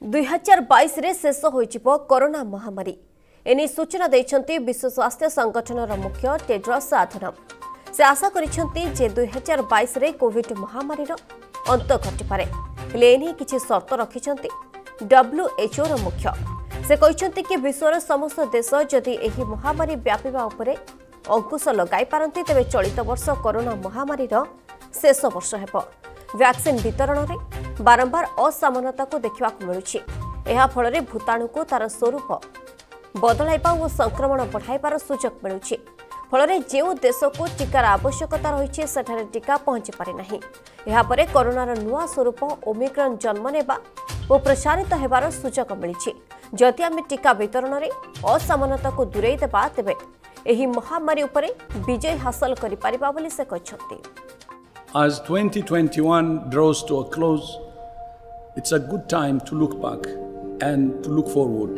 2022 रे शेष होइचिपो कोरोना महामारी एनी सूचना देइछंती विश्व स्वास्थ्य संगठन मुख्य टेड्रस अधनम से आशा करिछंती जे 2022 रे कोविड महामारी रो अंत घटिपारे हेले एनी किछि शर्त रखिछंती WHO रो मुख्य से कहिछंती कि विश्वर समस्त देश जदि एही महामारी व्यापीबा उपरे अंकुश लगाई पारंती तेबे चलित वर्ष कोरोना महामारी रो शेष वर्ष हेबो। वैक्सीन वितरण में बारंबार असमानता को देखा मिलूँ यह फल भूताणु को तार स्वरूप बदलाइबा और संक्रमण बढ़ाइबार सुजोग मिलूँ फल जो देश को टीकार आवश्यकता रही सेठारे टीका पहुंची पारि नाही। यह परे कोरोनार नुआ स्वरूप ओमिक्रॉन जन्म नेबा और प्रसारित हेबार सुजोग मिली जदि आम टीका वितरण में असमानता को दूरेई देबा तेबे एही महामारी उपरे विजय हासिल करि परिबा बोली से कहछथि। As 2021 draws to a close, it's a good time to look back and to look forward.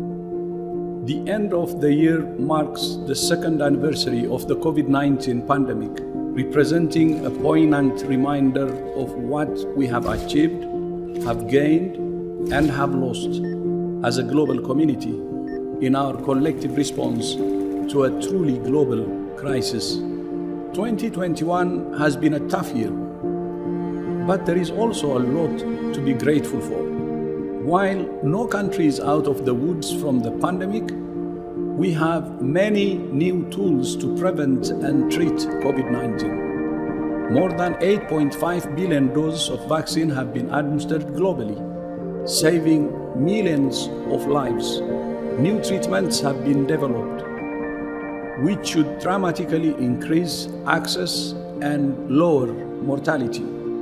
The end of the year marks the second anniversary of the COVID-19 pandemic, representing a poignant reminder of what we have achieved, have gained, and have lost as a global community in our collective response to a truly global crisis. 2021 has been a tough year, but there is also a lot to be grateful for. While no country is out of the woods from the pandemic, we have many new tools to prevent and treat COVID-19. More than 8.5 billion doses of vaccine have been administered globally, saving millions of lives. New treatments have been developed, which should dramatically increase access and lower mortality.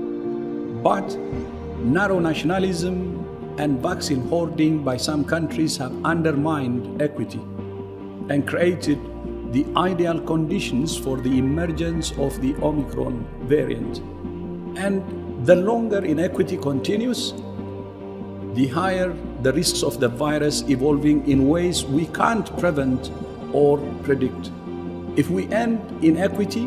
But narrow nationalism and vaccine hoarding by some countries have undermined equity and created the ideal conditions for the emergence of the Omicron variant. And the longer inequity continues, the higher the risks of the virus evolving in ways we can't prevent or predict. If we end inequity,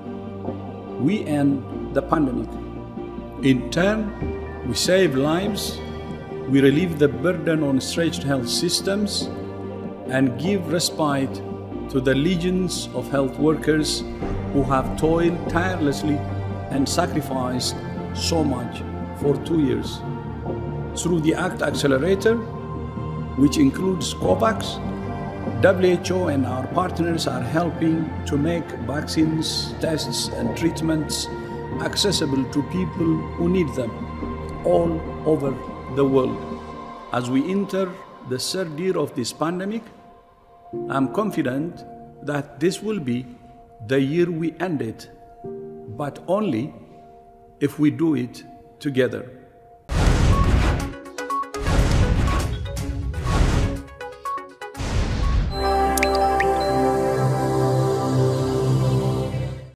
we end the pandemic. In turn, we save lives, we relieve the burden on stretched health systems, and give respite to the legions of health workers who have toiled tirelessly and sacrificed so much for 2 years. Through the ACT Accelerator, which includes COVAX, WHO and our partners are helping to make vaccines, tests, and treatments accessible to people who need them all over the world. As we enter the third year of this pandemic, I'm confident that this will be the year we end it, but only if we do it together.